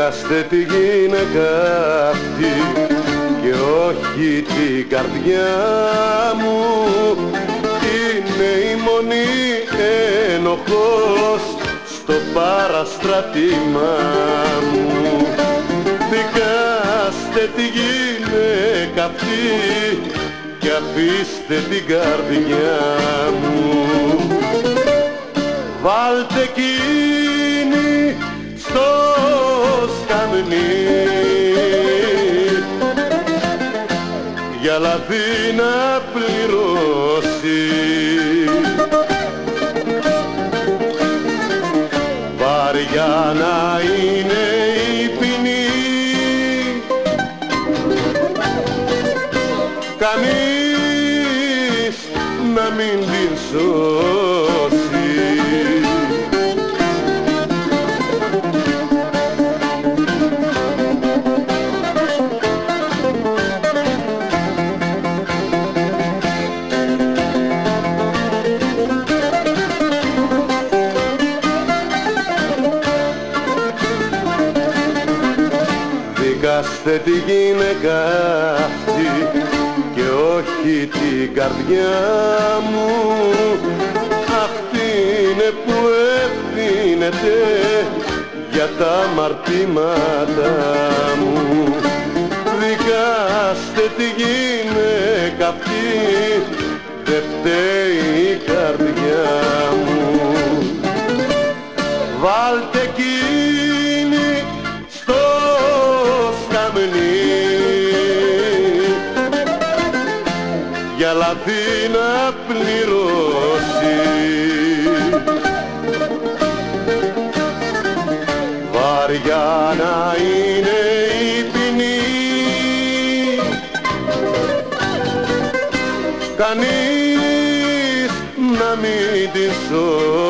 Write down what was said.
Δικάστε τη γυναίκα αυτή και όχι την καρδιά μου. Είναι η μόνη ένοχος στο παραστράτημά μου. Δικάστε τη γυναίκα αυτή και αφήστε την καρδιά μου. Βάλτε εκείνη στο σκαμνί για λαθή να πληρώσει. Βαριά να είναι η ποινή, κανείς να μην την σώσει. Δικάστε τη γυναίκα αυτή και όχι την καρδιά μου. Αυτή είναι που ευθύνεται για τα αμαρτήματα μου. Δικάστε τη γυναίκα αυτή, δε φταίει η καρδιά μου. Βάλτε εκείνη στο σκαμνί για λαθή να πληρώσει. Βαριά να είναι η ποινή, κανείς να μην τη σώσει.